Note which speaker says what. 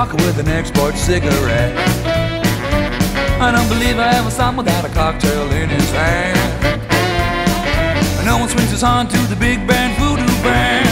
Speaker 1: walking with an export cigarette. I don't believe I ever saw him without a cocktail in his hand. No one swings his horn to the big band voodoo band.